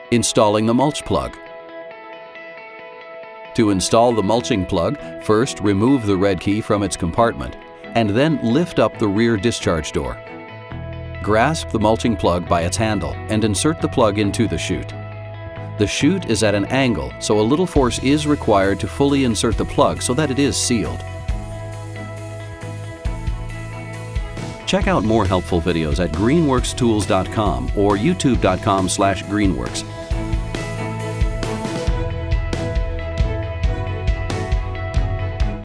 Installing the mulch plug. To install the mulching plug, first remove the red key from its compartment and then lift up the rear discharge door. Grasp the mulching plug by its handle and insert the plug into the chute. The chute is at an angle, so a little force is required to fully insert the plug so that it is sealed. Check out more helpful videos at greenworkstools.com or youtube.com/greenworks.